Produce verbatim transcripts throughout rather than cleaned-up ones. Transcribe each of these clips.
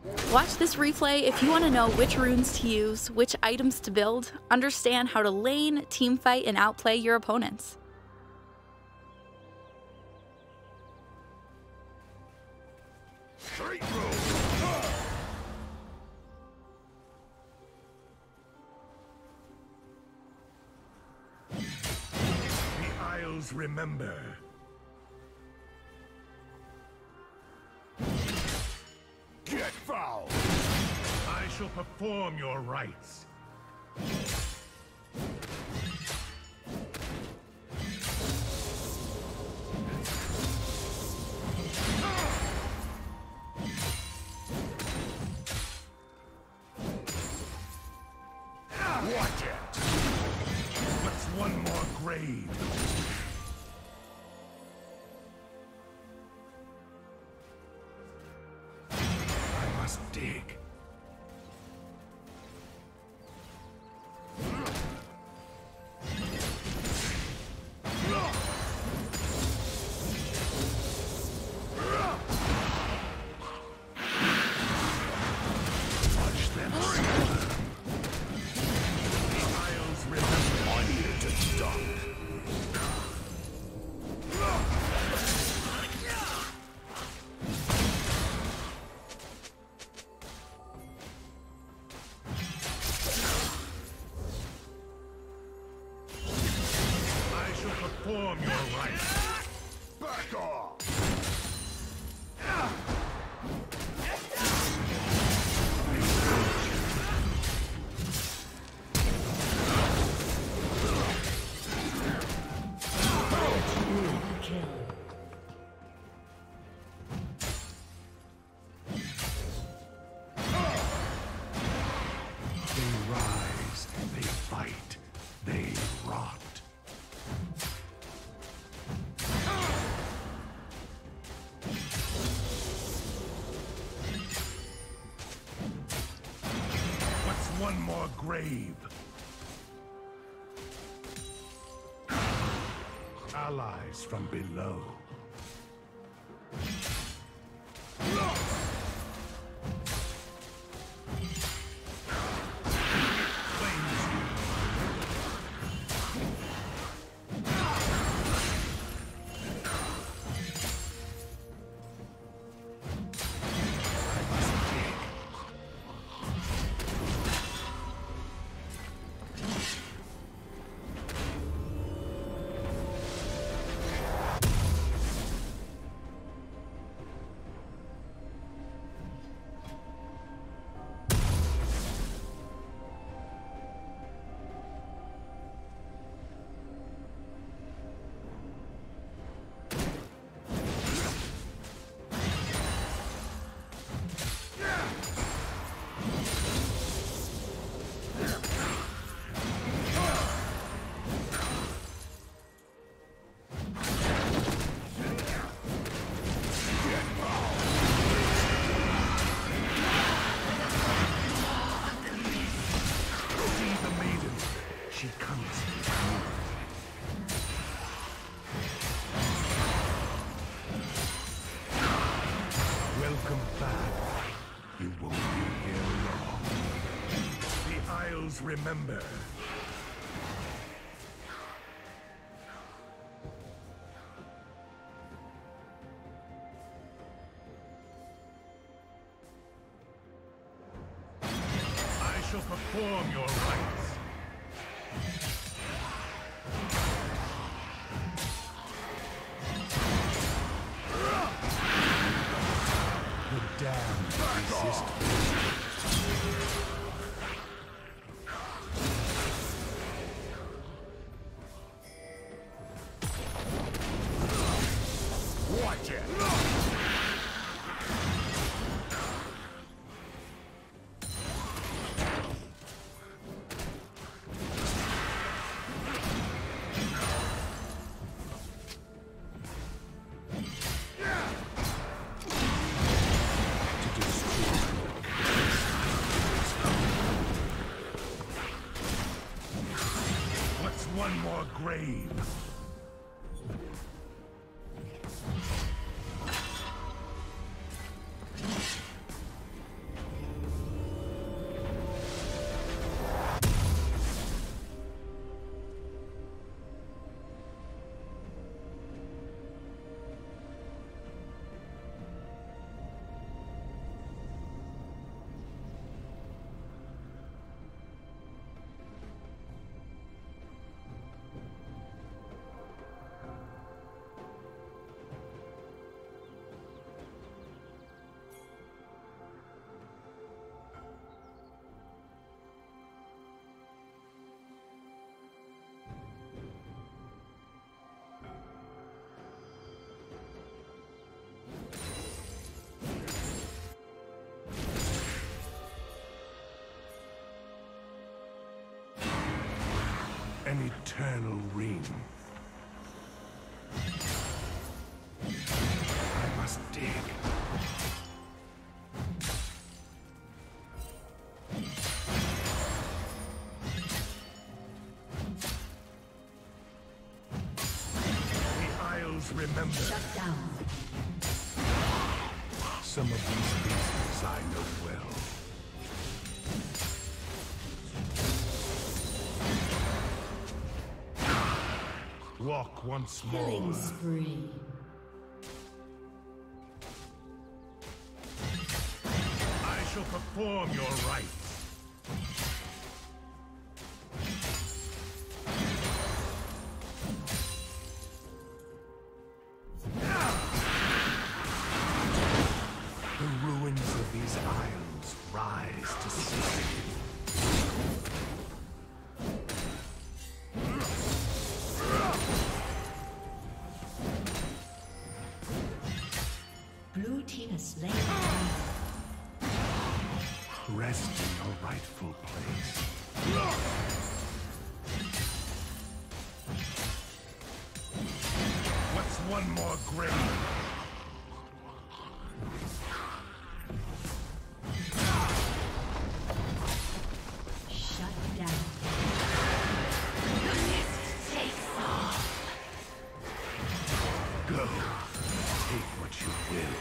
Watch this replay if you want to know which runes to use, which items to build, understand how to lane, teamfight, and outplay your opponents. Straight roll. The Isles remember. Get foul! I shall perform your rites. Watch it! What's one more grave? I must dig. Perform your rites. Back off! They rise, they fight, they rot. One more grave. Allies from below. Welcome back. You won't be here long. The Isles remember. I shall perform your rites. The damned resist. Watch it! One more grave. An eternal ring. I must dig. The Isles remember. Shut down. Some of these beasts I know well. Walk once more. Killing spree. I shall perform your rites. The ruins of these isles rise to see. Blue team has slain. Rest in your rightful place. What's one more grave? Shut down. Go. Take what you will.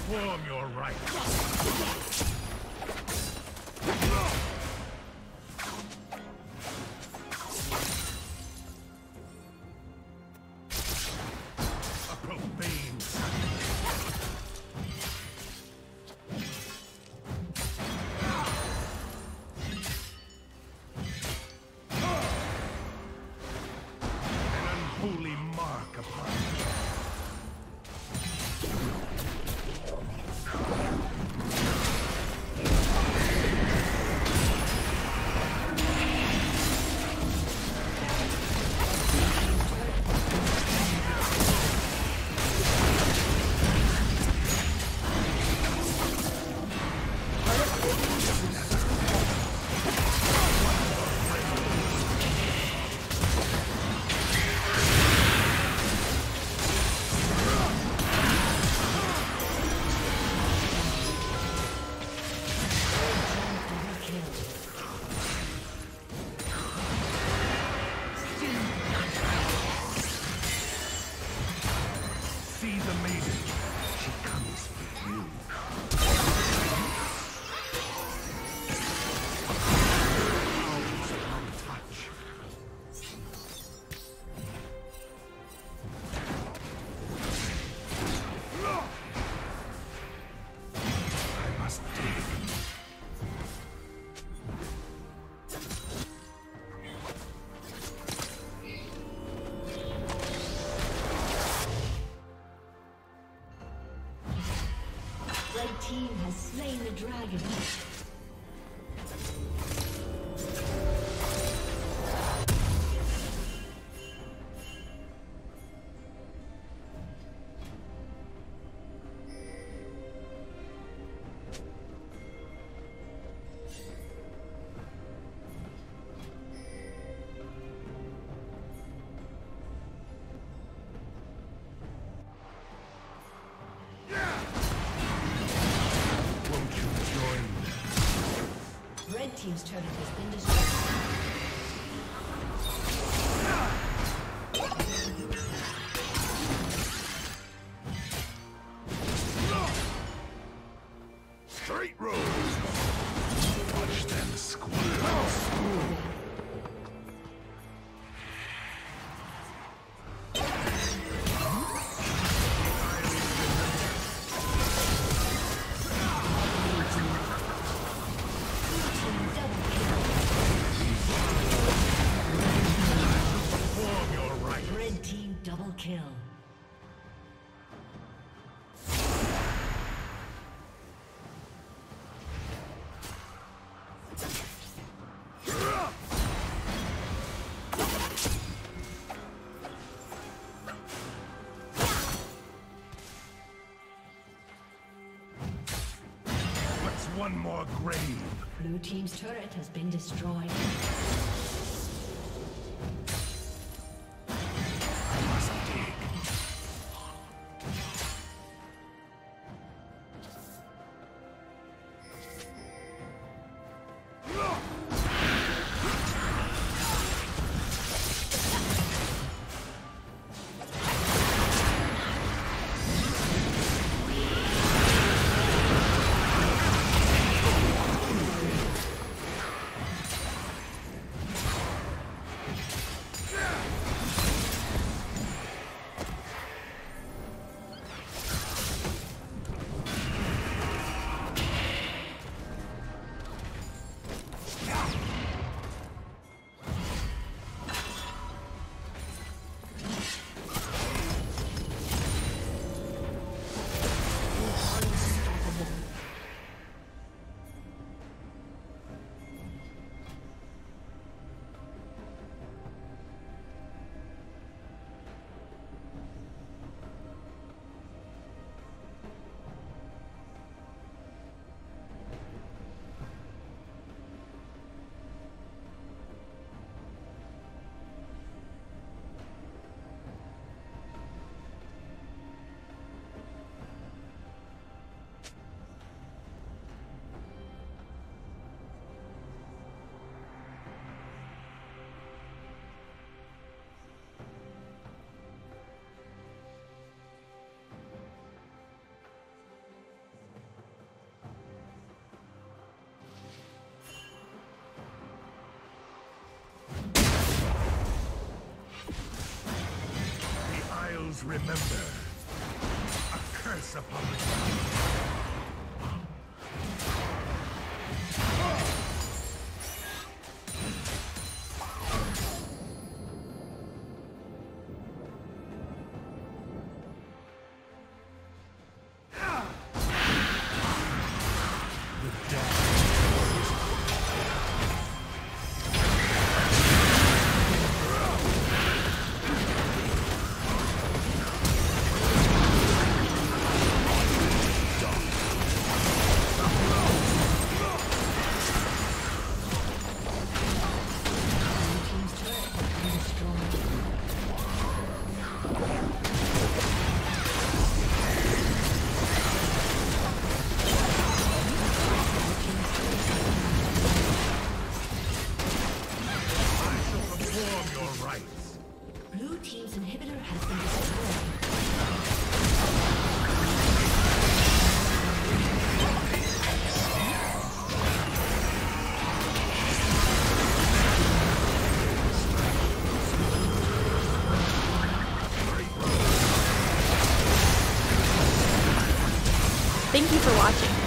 Perform your rites. A profane an unholy mark upon you. See the maiden. She comes for you. Arms upon touch. I must dig. Red team has slain the dragon. Red team's turret has been destroyed. Straight road. Watch them squirm. Perform your rites. Red team double kill. What's one more grave? Blue team's turret has been destroyed. I must dig. remember. A curse upon the ground. Blue team's inhibitor has been destroyed. Thank you for watching.